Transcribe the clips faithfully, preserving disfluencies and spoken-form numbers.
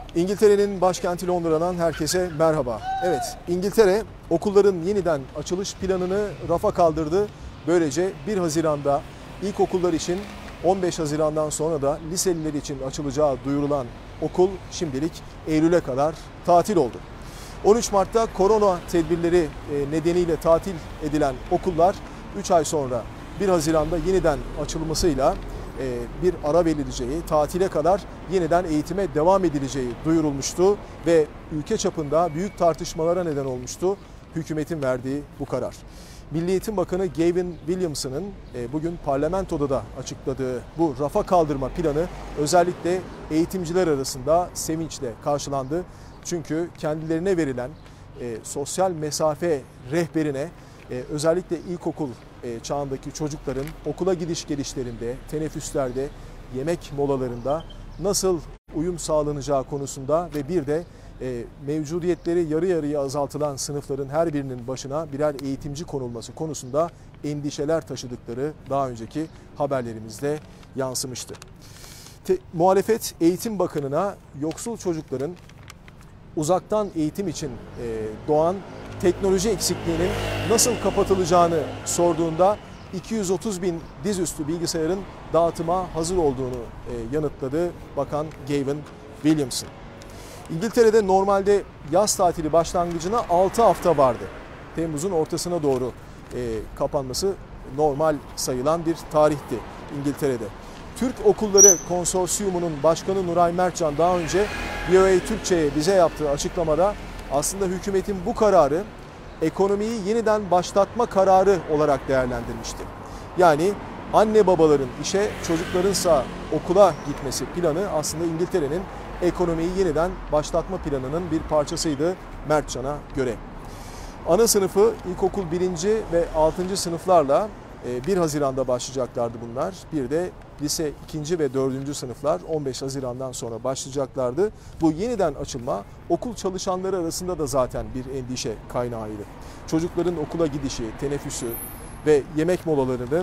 İngiltere'nin başkenti Londra'dan herkese merhaba. Evet, İngiltere okulların yeniden açılış planını rafa kaldırdı. Böylece bir Haziran'da ilkokullar için, on beş Haziran'dan sonra da liseliler için açılacağı duyurulan okul şimdilik Eylül'e kadar tatil oldu. on üç Mart'ta korona tedbirleri nedeniyle tatil edilen okullar üç ay sonra bir Haziran'da yeniden açılmasıyla bir ara verileceği, tatile kadar yeniden eğitime devam edileceği duyurulmuştu ve ülke çapında büyük tartışmalara neden olmuştu hükümetin verdiği bu karar. Milli Eğitim Bakanı Gavin Williamson'ın bugün parlamentoda da açıkladığı bu rafa kaldırma planı özellikle eğitimciler arasında sevinçle karşılandı. Çünkü kendilerine verilen e, sosyal mesafe rehberine e, özellikle ilkokul e, çağındaki çocukların okula gidiş gelişlerinde, teneffüslerde, yemek molalarında nasıl uyum sağlanacağı konusunda ve bir de e, mevcudiyetleri yarı yarıya azaltılan sınıfların her birinin başına birer eğitimci konulması konusunda endişeler taşıdıkları daha önceki haberlerimizde yansımıştı. Te, muhalefet Eğitim Bakanı'na yoksul çocukların uzaktan eğitim için doğan teknoloji eksikliğinin nasıl kapatılacağını sorduğunda iki yüz otuz bin dizüstü bilgisayarın dağıtıma hazır olduğunu yanıtladı Bakan Gavin Williamson. İngiltere'de normalde yaz tatili başlangıcına altı hafta vardı. Temmuz'un ortasına doğru kapanması normal sayılan bir tarihti İngiltere'de. Türk Okulları Konsorsiyumu'nun başkanı Nuray Mertcan daha önce V O A Türkçe'ye bize yaptığı açıklamada aslında hükümetin bu kararı ekonomiyi yeniden başlatma kararı olarak değerlendirmişti. Yani anne babaların işe, çocuklarınsa okula gitmesi planı aslında İngiltere'nin ekonomiyi yeniden başlatma planının bir parçasıydı Mertcan'a göre. Ana sınıfı ilkokul birinci ve altıncı sınıflarla bir Haziran'da başlayacaklardı bunlar. Bir de lise ikinci ve dördüncü sınıflar on beş Haziran'dan sonra başlayacaklardı. Bu yeniden açılma okul çalışanları arasında da zaten bir endişe kaynağıydı. Çocukların okula gidişi, teneffüsü ve yemek molalarının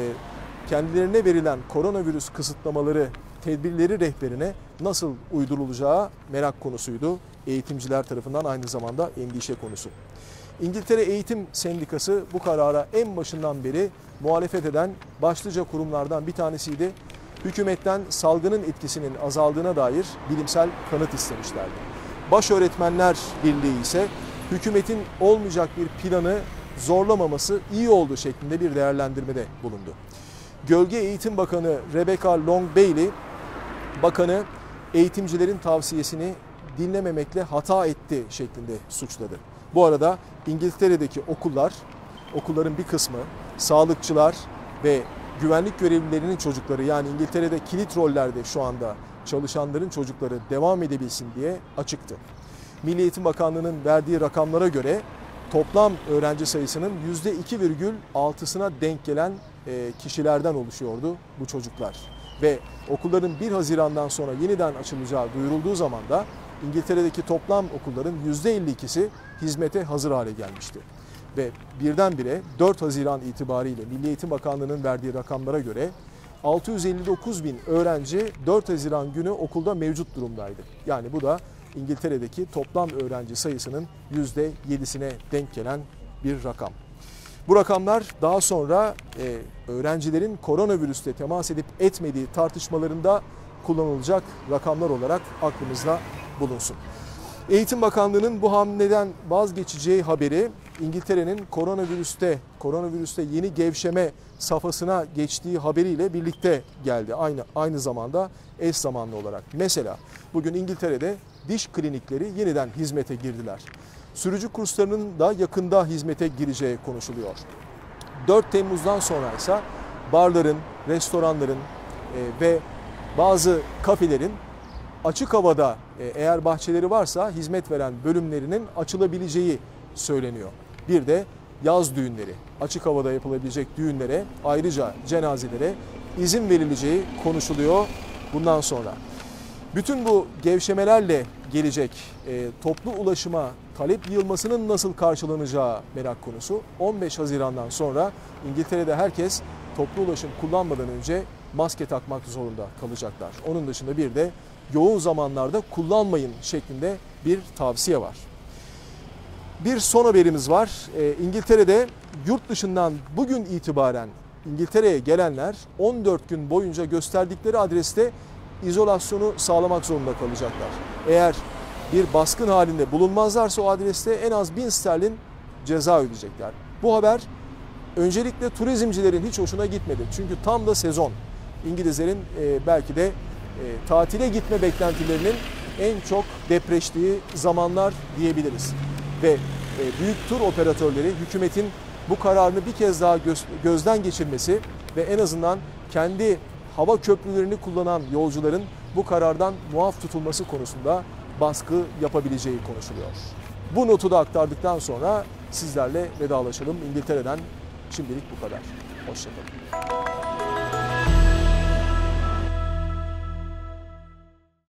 kendilerine verilen koronavirüs kısıtlamaları, tedbirleri rehberine nasıl uydurulacağı merak konusuydu. Eğitimciler tarafından aynı zamanda endişe konusu. İngiltere Eğitim Sendikası bu karara en başından beri muhalefet eden başlıca kurumlardan bir tanesiydi. Hükümetten salgının etkisinin azaldığına dair bilimsel kanıt istemişlerdi. Başöğretmenler Birliği ise hükümetin olmayacak bir planı zorlamaması iyi oldu şeklinde bir değerlendirmede bulundu. Gölge Eğitim Bakanı Rebecca Long Bailey, bakanı eğitimcilerin tavsiyesini dinlememekle hata etti şeklinde suçladı. Bu arada İngiltere'deki okullar, okulların bir kısmı sağlıkçılar ve güvenlik görevlilerinin çocukları, yani İngiltere'de kilit rollerde şu anda çalışanların çocukları devam edebilsin diye açıktı. Milli Eğitim Bakanlığı'nın verdiği rakamlara göre toplam öğrenci sayısının yüzde iki virgül altısına denk gelen kişilerden oluşuyordu bu çocuklar. Ve okulların bir Haziran'dan sonra yeniden açılacağı duyurulduğu zaman da İngiltere'deki toplam okulların yüzde elli ikisi hizmete hazır hale gelmişti. Ve birdenbire dört Haziran itibariyle Milli Eğitim Bakanlığı'nın verdiği rakamlara göre altı yüz elli dokuz bin öğrenci dört Haziran günü okulda mevcut durumdaydı. Yani bu da İngiltere'deki toplam öğrenci sayısının yüzde yedisine denk gelen bir rakam. Bu rakamlar daha sonra e, öğrencilerin koronavirüsle temas edip etmediği tartışmalarında kullanılacak rakamlar olarak aklımızda bulunsun. Eğitim Bakanlığı'nın bu hamleden vazgeçeceği haberi İngiltere'nin koronavirüste, koronavirüste yeni gevşeme safhasına geçtiği haberiyle birlikte geldi. Aynı aynı zamanda eş zamanlı olarak. Mesela bugün İngiltere'de diş klinikleri yeniden hizmete girdiler. Sürücü kurslarının da yakında hizmete gireceği konuşuluyor. dört Temmuz'dan sonra ise barların, restoranların e, ve bazı kafelerin açık havada eğer bahçeleri varsa hizmet veren bölümlerinin açılabileceği söyleniyor. Bir de yaz düğünleri, açık havada yapılabilecek düğünlere, ayrıca cenazelere izin verileceği konuşuluyor bundan sonra. Bütün bu gevşemelerle gelecek e, toplu ulaşıma talep yığılmasının nasıl karşılanacağı merak konusu. on beş Haziran'dan sonra İngiltere'de herkes toplu ulaşım kullanmadan önce maske takmak zorunda kalacaklar. Onun dışında bir de yoğun zamanlarda kullanmayın şeklinde bir tavsiye var. Bir son haberimiz var. E, İngiltere'de yurt dışından bugün itibaren İngiltere'ye gelenler on dört gün boyunca gösterdikleri adreste izolasyonu sağlamak zorunda kalacaklar. Eğer bir baskın halinde bulunmazlarsa o adreste en az bin sterlin ceza ödeyecekler. Bu haber öncelikle turizmcilerin hiç hoşuna gitmedi. Çünkü tam da sezon. İngilizlerin e, belki de e, tatile gitme beklentilerinin en çok depreştiği zamanlar diyebiliriz. Ve e, büyük tur operatörleri hükümetin bu kararını bir kez daha göz, gözden geçirmesi ve en azından kendi hava köprülerini kullanan yolcuların bu karardan muaf tutulması konusunda baskı yapabileceği konuşuluyor. Bu notu da aktardıktan sonra sizlerle vedalaşalım. İngiltere'den şimdilik bu kadar. Hoşça kalın.